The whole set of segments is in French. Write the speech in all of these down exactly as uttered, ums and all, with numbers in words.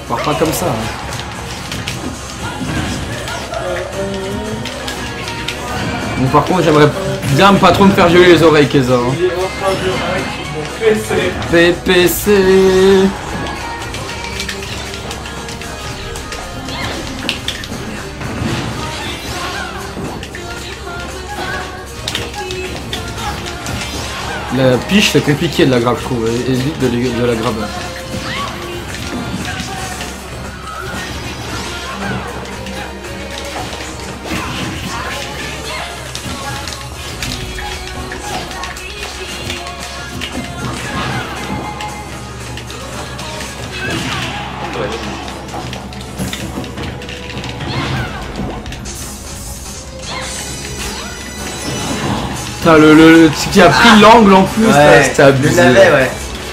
Pars pas comme ça. Hein. Bon, par contre, j'aimerais bien pas trop me faire geler les oreilles, Keza. Hein. Il est en train de P C. P P C. La piche, c'est compliqué de la grab, je trouve. Évite de, de la grab. Putain, le, le, le qui a pris l'angle en plus, ouais, c'était abusé. Je l'avais, ouais.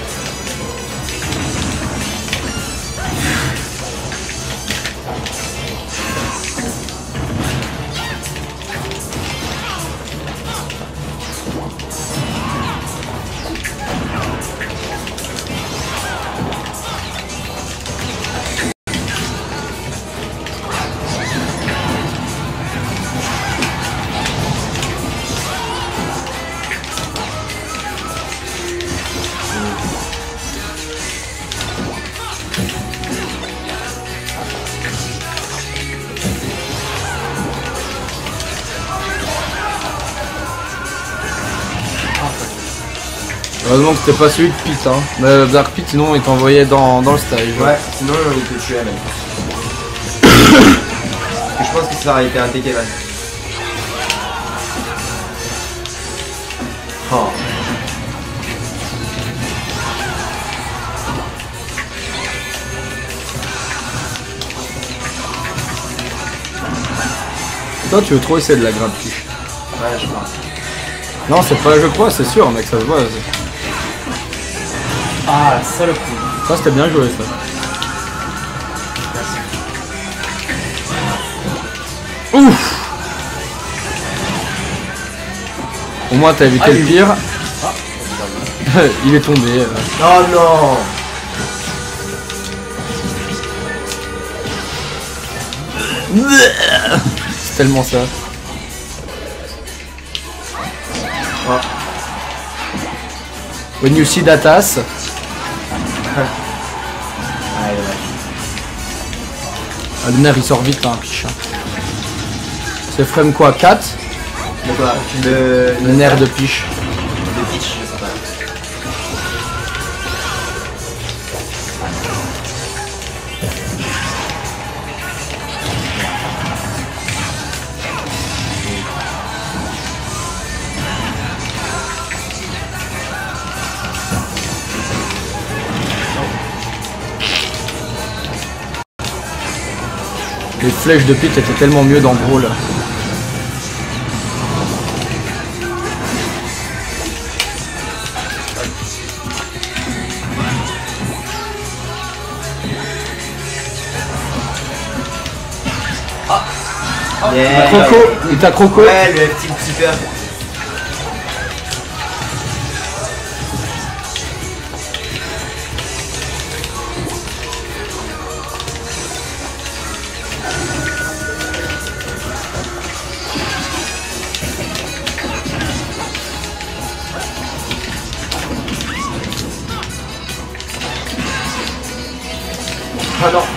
Heureusement que c'était pas celui de Pete, hein. Mais Dark Pete, sinon il t'envoyait dans, dans le stage. Ouais, sinon il te tuait même. Je pense que ça aurait été un T K man. Oh. Toi, tu veux trop essayer de la grab piche. Ouais, je crois. Non, c'est pas je crois, c'est sûr, mec, ça se voit. Ah, ça le coup. Ça, c'était bien joué, ça. Ouf. Au moins, t'as évité ah, le pire. Ah. Il est tombé. Euh. Oh non. C'est tellement ça. Oh. When you see that ass. Ah, le nerf il sort vite, hein, piche. C'est frame quoi, quatre? De quoi? Le, le nerf de piche. De piche, je sais pas. Les flèches de Pete étaient tellement mieux dans Brawl. Ah. Yeah. Croco, il t'a croco. Ouais, le petit super. Ah non.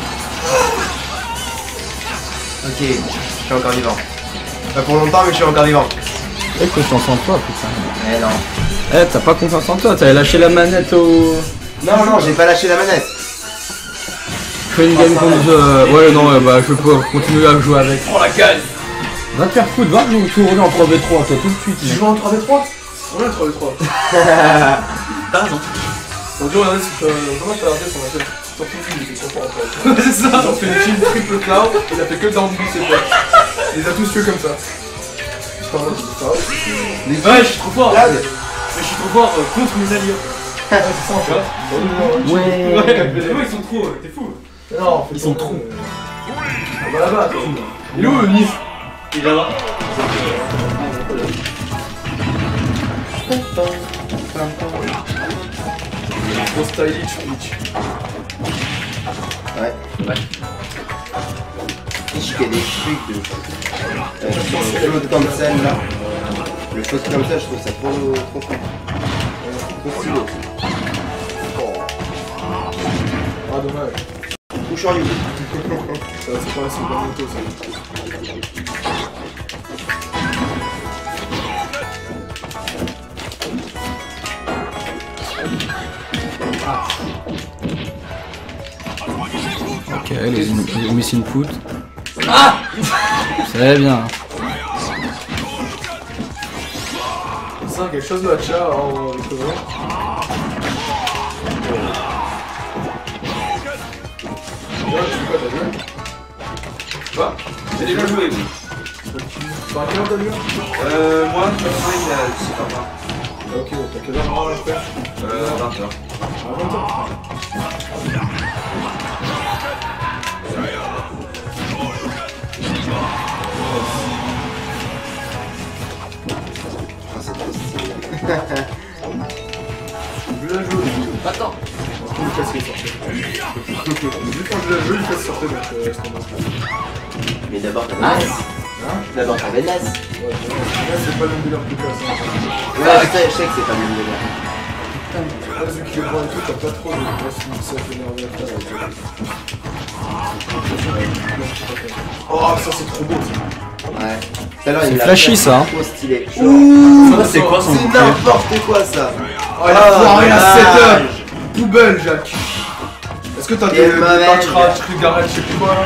Ok, je suis encore vivant. Pas pour longtemps, mais je suis encore vivant. Eh, confiance en toi, putain. Eh non. Eh, t'as pas confiance en toi, t'avais lâché la manette au... Non, non, j'ai pas lâché la manette. Fais une game contre... Euh... Ouais, non, ouais, bah je peux continuer à jouer avec. Prends la case. Va te faire foutre, va tourner en trois v trois, toi, tout de suite. Tu joues en trois v trois? On est en trois v trois. T'as raison. On dit regarder si tu as vraiment t'as regardé son affaire. Surtout lui, il était trop fort en fait. C'est ça. Ils ont fait une team triple cloud, il a fait que down B ses potes. Il les a tous tués comme ça. Putain, moi, c'est ça. Ouais, je suis trop fort. Mais je suis trop fort contre mes alliés. Ouais, c'est ça en fait. Ouais. Ouais, ils sont trop, t'es fou. Non, ils sont trop. Ah bah là-bas, attends. Il est où le Nice? Il est là-bas. Trop stylish, Twitch. Ouais. Ouais. Je fais des trucs de... Euh, je flotte comme celle-là. Le flotte comme ça, je trouve ça trop... trop fun. Trop stylé. Ah, dommage. Push on you. Ça, c'est pas la seconde moto, ça. Ok, les, les missing put. Ah. C'est bien. Ça, quelque chose de hatcha en recovery. Ouais, tu fais quoi, t'as joué? Quoi? J'ai déjà joué, oui. T'as quelle heure t'as joué? Euh, moi, je sais pas pas. Ok, t'as quelle heure à faire? Euh, vingt heures. À vingt heures? Ah, c'est trop stylé. Je l'ai joué. Attends. Le casque est sorti. Vu quand je l'ai joué, le casque sortait, donc euh, c'est tombé. Mais d'abord, t'avais Ah. Nas. Hein? D'abord, t'avais Nas. Ouais, là, c'est pas le même délire que le casque. Hein. Ouais, je sais, je sais que c'est pas le même délire. Là, vu qu'il est droit et tout, t'as pas trop de place où ça fait énerver à faire avec eux. Oh, ça c'est trop beau ça. Ouais. Tout à l'heure, il C'est me l'a flashy, fait, ça, hein. Trop stylé. Ouh, Ça, c'est quoi son C'est bouclier? n'importe quoi ça. Oh, il a foiré la dommage. setup. Poubelle, Jacques. Est-ce que t'as des Quelle mauvaise. patchras, trigarets, je sais plus quoi là?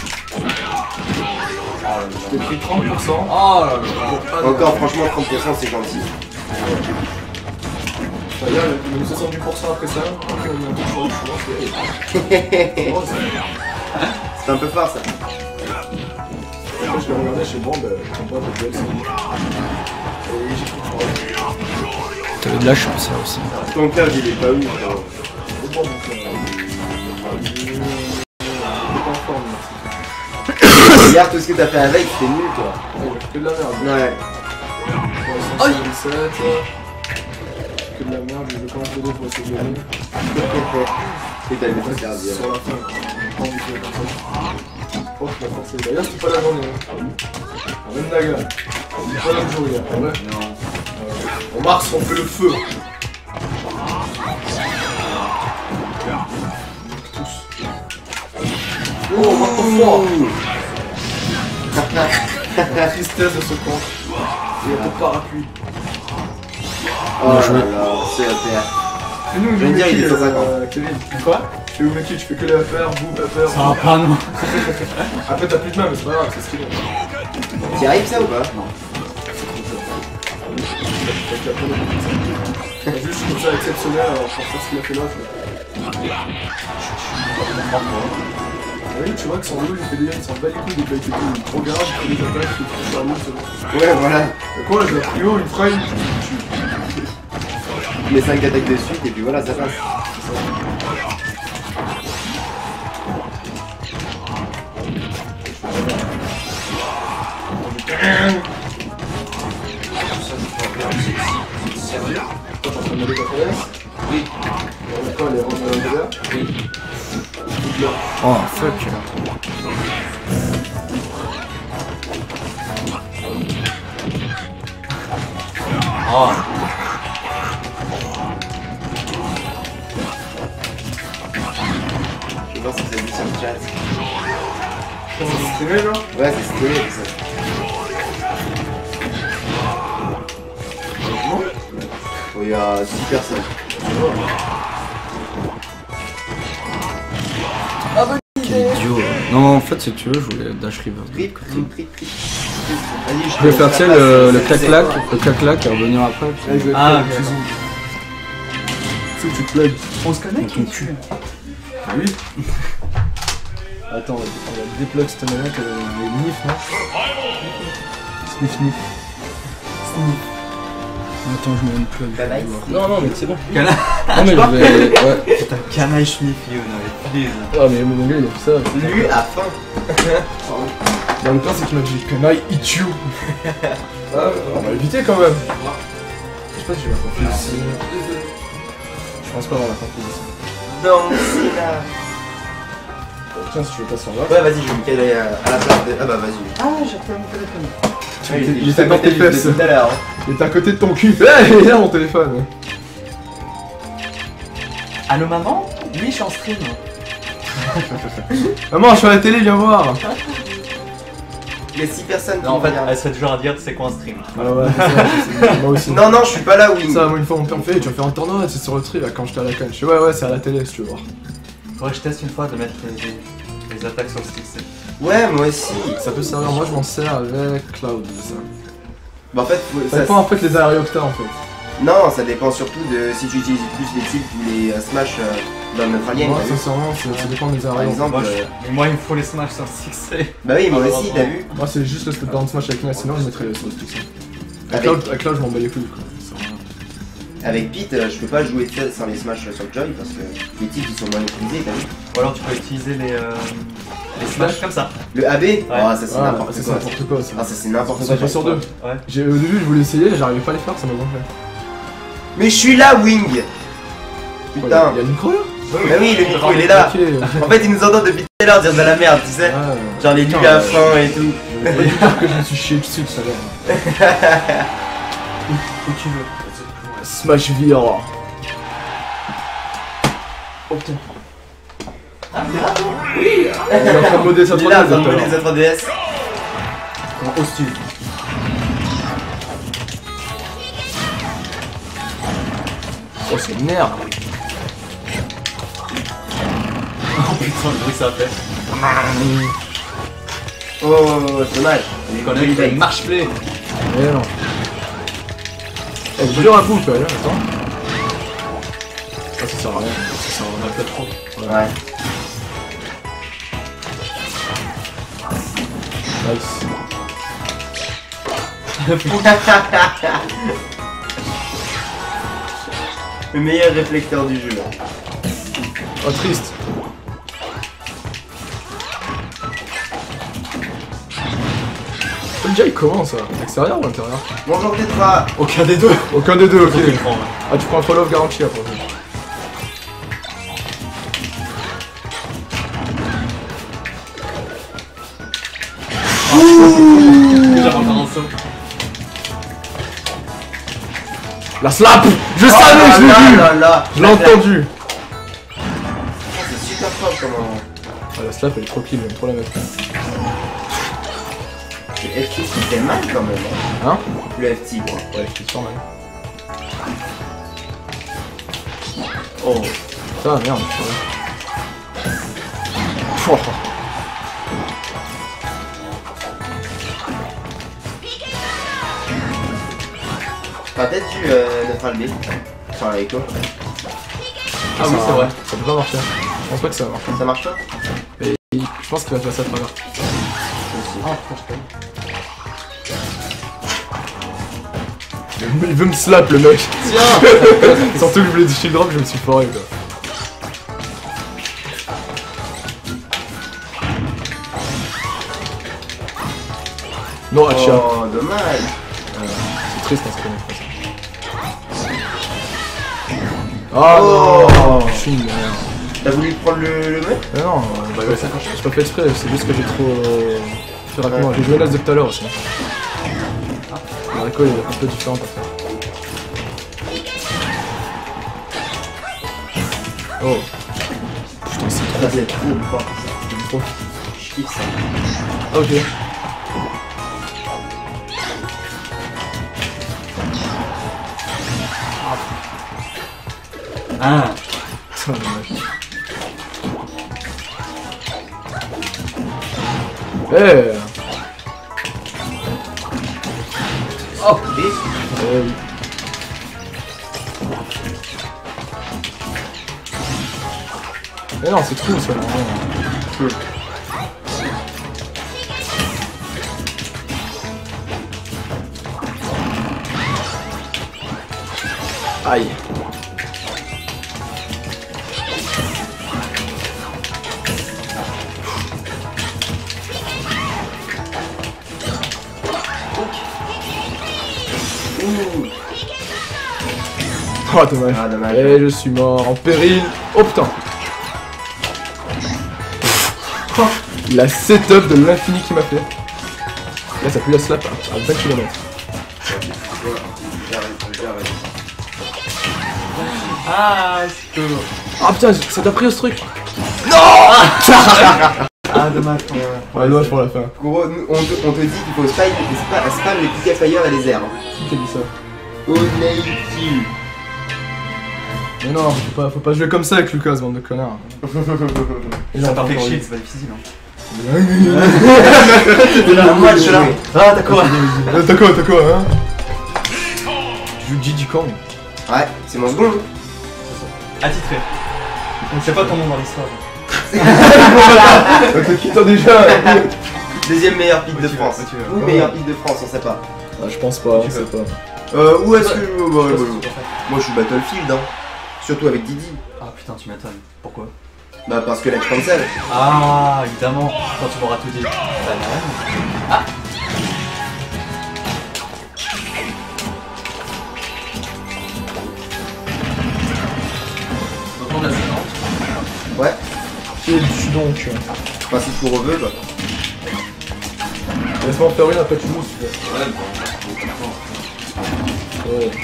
J'ai pris trente pour cent. Oh là là. Encore, franchement, trente pour cent c'est gentil. C'est-à-dire, il a eu soixante-dix pour cent après ça. Ok, on a un peu de choix, je pense. C'est un peu fort ça. Après, je l'ai regardé chez Band, comme pas de belle série. Et j'ai pris trois. T'avais de la chance, ça aussi. Ton cœur, il est pas ouf. Hein. C'est bon, donc. euh, Il est pas en forme, merci. Regarde tout ce que t'as fait avec, c'était nul toi. Ouais, il a fait que de la merde. Ouais. Ouais, cent soixante-dix-sept. Que de la merde, je vais quand même te pour essayer de gagner. Et t'as des trucs à dire. Sur la fin, j'ai pas envie de jouer comme ça. Oh, je l'ai forcé. D'ailleurs, c'était pas la journée. Hein. Même Naga. C'est pas le même jour hier, en vrai. Non. En mars, on fait le feu. Tous. Oh, what the fuck. La tristesse de ce camp. Il y a ton parapluie. Oh là là, c'est A P R. Et nous, Je vais dire, il est cent cinquante. euh, Kevin. Quoi? Tu fais où mec, tu fais que les A P R, boum, A P R. Ça va pas, non. Après, t'as plus de main, mais c'est pas grave, c'est stylé. T'y arrives ça ou pas? Non. T'as juste comme ça exceptionnel, alors pour faire ce qu'il a fait là, je... Oui, tu vois que son loup, il fait des il s'en bat les couilles des plays et tout, il te regarde, il fait des attaques, il fait tout sur l'eau, c'est bon. Ouais, voilà. Et quoi, là, j'ai un trio, une frame, Tu mets cinq attaques de suite et puis voilà, ça passe. Toi, t'es en train de mettre ta F S? Oui. Toi, elle est rendue à l'intérieur? Oui. Oh, fuck. Oh. Je pense que c'est dit sur le chat. C'est streamé, genre? Ouais, c'est stylé tout ça. Oh, il y a six personnes. Quel idiot. Non, en fait, si tu veux, je voulais dash river. Trip, trip, trip, trip. Vas-y, Je vais faire, tu sais, le, le clac-clac, le clac-clac et revenir après. puis- Allez, je vais Ah, faire ok. un bisou. Tu sais, tu te plugs. On se connaît qui tu Oui. Attends, on va déplug cette manière qu'elle a les nifs, non? Sniff, sniff. Sniff. Attends, je mets une plug. Canaille. Non, non, mais c'est bon. Canaille. Non, mais je vais. Ouais. Putain, canaille schniff, you, non mais please. Ah, mais mon gars, il a fait ça. Lui a faim. En même temps, c'est qu'il m'a dit Can I eat you? Ah, on va éviter quand même. Je sais pas si j'ai la confiance ici. Je pense pas avoir la confiance ici. Non, c'est là. Tiens, si tu veux passer en bas. Ouais, vas-y, je vais me caler à, à la place de. Ah bah vas-y. Ah, j'ai retrouvé mon téléphone. Tu il était, il était dans tes fesses. Tout à l'heure. Il était à côté de ton cul. Eh, il est là mon téléphone. Allô maman? Oui, je suis en stream. Maman, je suis à la télé, viens voir. Il y a six personnes qui Non, en fait, regardent. elle serait toujours à dire c'est quoi un stream. Ah ouais, c'est ça, c'est- moi aussi. Non, non, je suis pas là, Wing. Ça, moi une fois, mon père me fait, tu vas faire un tournoi, c'est sur le tri là quand j'étais à la canne. Je fais, ouais, ouais, c'est à la télé si tu veux voir. Faudrait que je teste une fois de mettre les, les attaques sur le stick. c'est- Ouais, moi aussi. Ça peut servir, moi je m'en sers avec Cloud. Ça, Bah, en fait, faut- ça ça- dépend en fait les aérioctas en fait. non, ça dépend surtout de si tu utilises plus les types ou les euh, smash euh, dans le neutralien. Moi, t'as vu sincèrement, c'est- ça dépend des Par aérioctas. exemple, Moi, je- euh, mais moi, il me faut les smash sur le stick. c'est- bah oui, moi Ah, aussi, t'as vu. Moi, c'est juste le step down smash avec Ness, sinon je mettrais sur le stick. ça. Avec Avec, Cloud, avec Cloud, je m'en bats les couilles quoi. Ça sert à rien. avec Pete, euh, je peux pas jouer ça sans les smash sur le Joy parce que les types ils sont moins utilisés, t'as vu. Ou alors tu peux utiliser les, euh, les smash comme ça. Le A B, ah ça c'est Ah, n'importe c'est quoi. n'importe quoi ça. Ah ça c'est n'importe Ça quoi. fait sur deux. Ouais. J'ai- Au début, je voulais essayer, j'arrivais pas à les faire, ça m'a gonflé. Mais je suis là, Wing. Putain. Il y a le micro là? Bah oui, le micro il est là. Ok. En fait, ils nous entendent depuis tout à l'heure dire de la merde, tu sais. Ah, Genre les nuls putain, à ouais. fin et tout. Je vais pas dire que je me suis chié dessus tout à l'heure. Où tu veux. Smash V R. Oh putain. Il est en train de modder sa Il est trois là, D en train de tout à modder l'heure. sa trois D S. En hostile. Oh c'est une merde. Oh putain, le bruit que ça fait. Oh, c'est dommage. Je connais que marche play. Eh non. Eh, j'ai dur un coup quoi, là, attends. Ah ça sert à rien, ça sert à rien. Peut-être trop. Ouais. Nice. Le meilleur réflecteur du jeu. Oh triste. Déjà il commence ça. Extérieur ou intérieur? Bonjour Tetra. Aucun des deux. Aucun des deux, ok. Ok. prends, ouais. Ah tu prends un follow-off garanti après. Déjà, on va faire un saut. La slap. Je Oh savais, là je l'ai là vu. là là. Je l'ai entendu. C'est super fort comment. Ah, la slap elle est trop clean, j'aime trop la mettre. Le F T qui fait mal quand même. Hein, Hein Le F T quoi. Ouais, je suis sûr, même. Oh, putain, merde, je suis oh. T'as peut-être dû euh, neutral B. Enfin avec toi. Ah oui, c'est vrai, ça peut pas marcher. Je pense pas que ça va marcher. Ça marche pas? Et je pense qu'il va passer à travers. Ah, Il veut me slap le mec. Tiens. Surtout que je voulais du shield drop, je me suis foiré quoi. Non, Hacha. oh, dommage. C'est triste hein, ce qu'on est Ah Oh. non. Je suis une merde. T'as voulu prendre le, le mec? Mais non, bah, ouais, ça, j'ai pas fait exprès, c'est juste que j'ai trop euh, fait rapidement. J'ai joué l'as de tout à l'heure aussi. Le recoil est un peu différent à faire. Oh. Putain, c'est trop Ça c'est trop fort. j'aime trop. Je kiffe ça. Ah, ok. Ah. Putain, dommage. Eh Oh, et Eh oui. Mais non, c'est trop ça, vraiment. Aïe. ouh. Oh dommage. Ah, dommage. Et je suis mort en péril. Oh putain. La setup de l'infini qu'il m'a fait. Là, ça pue la slap à vingt kilomètres. Ah, je peux. Ah putain, ça t'a pris ce truc. Ah, dommage. Ouais, dommage pour la fin. Gros, nous, on, te, on te dit qu'il faut spam, spam, spam les P K Fire et les airs. Qui t'a dit ça? Oneiki. Mais non, faut pas, faut pas jouer comme ça avec Lucas, bande de connards. Et Ça j'en part parle shield, c'est pas difficile, hein. Moi, je suis là. Ah, d'accord. T'as quoi, t'as quoi, hein? Tu joues Gigi Kong. Ouais, c'est mon second. Attitré. Donc c'est pas ton nom dans l'histoire. Ok, qui t'en déjà? Deuxième meilleur pick de tu vas, France. où tu vas. Ou meilleur pick de France, on sait pas. Ah, je pense pas, Tu on sait veux. pas. Euh, où est-ce que je. Bah, ouais, bah, moi, je suis Battlefield, hein. Surtout avec Didi. Ah putain, tu m'étonnes. Pourquoi? Bah, parce que là, je cancel. Ah, évidemment, quand tu m'auras tout dit. Ah. On entend la séquence. Ouais. Et tu donc. Enfin, si tu reveux, bah. Laisse-moi en faire une, après tu joues si tu veux. Ouais, bon. Ouais.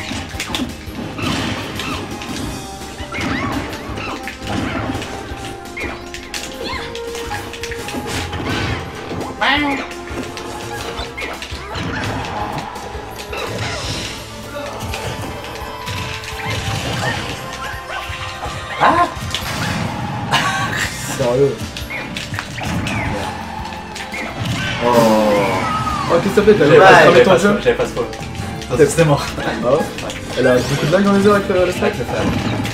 Ah. Sérieux. Oh. Oh, qu'est-ce que ça fait? T'as J'avais pas, t'as j'avais mis pas, ton jeu? j'avais pas spoil. Ça, C'était mort. Ah ouais? Elle a beaucoup de lag dans les airs avec euh, le stack? Avec le fer.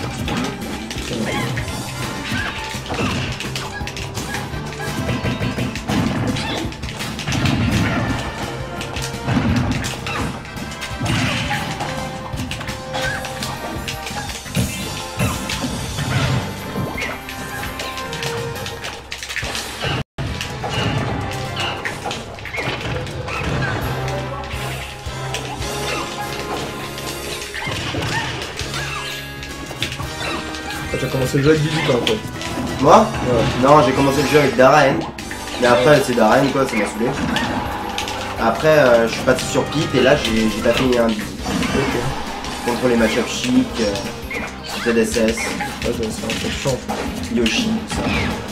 Ah, tu as commencé le jeu avec Gigi quoi en fait. Moi Ouais. Non, j'ai commencé le jeu avec Darren. Mais après, c'est Darren, quoi, ça m'a saoulé. Après, euh, je suis parti sur Pete et là, j'ai j'ai tapé un Didi. Ok. Contre les match-up chic, euh, Z S S, Ouais, c'est un peu chiant. Yoshi, tout ça.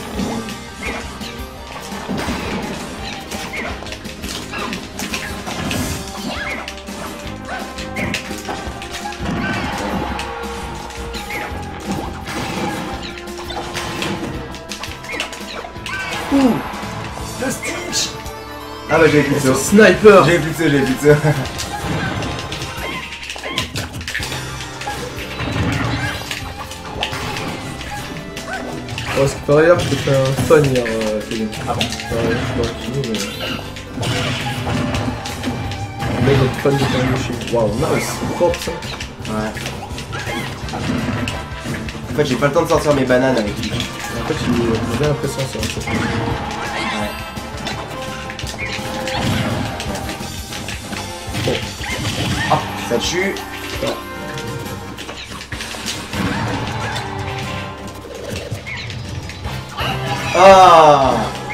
Le Stitch. Ah bah j'avais plus de C'est ça. sniper! J'avais plus de ça, j'avais plus de ça. Ouais, ce qui paraît hier, je t'ai fait un fan hier, euh, Kevin. Ah bon? Ouais, je suis dans le film, mais. Mais notre fan de Yoshi. Waouh, nice! Propre ça! Ouais. En fait, j'ai pas le temps de sortir mes bananes avec lui. En fait, j'ai bien l'impression ça. ça. Ah, ça tue. Ah.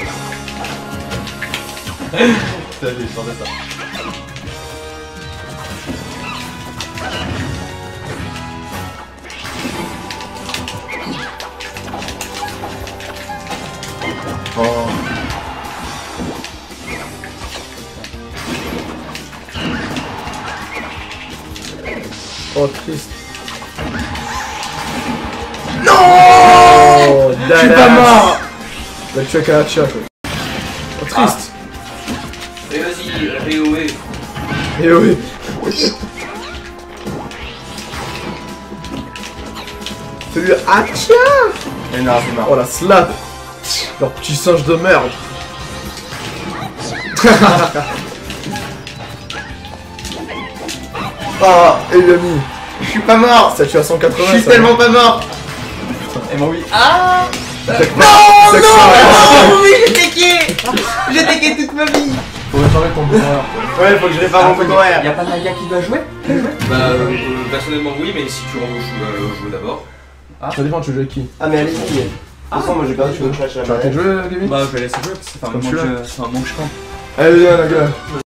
Putain, j'ai chanté ça. Oh. Oh, triste. Non. Oh, Je suis pas mort. Là, tu as qu'à Hacha, quoi. Oh, triste. Et vas-y, réoé. Et oui. C'est lui Hacha. Mais non, c'est marrant. Oh la slap. Leur petit singe de merde. Oh, Et il a mis. je suis pas mort. Ça tue à cent quatre-vingts. Je suis ça. tellement pas mort. Et mon oui. Ah. Jack- Non, Jack- non, oui, j'ai tecké. J'ai tecké toute ma vie. Faut réparer ton bonheur. Ouais, faut que je répare mon bouton Y'a R. pas Naga qui doit jouer? Bah, euh, personnellement, oui, mais si tu en veux jouer, euh, jouer d'abord. Ça dépend, tu joues avec qui? Ah mais allez-y. toute façon, moi j'ai perdu, je me crache la Tu vas arrêter de manette. jouer, Kevin? Bah, je vais laisser jouer parce que c'est un Comme moment celui-là. que c'est un moment que je compte. Allez, viens, la gueule.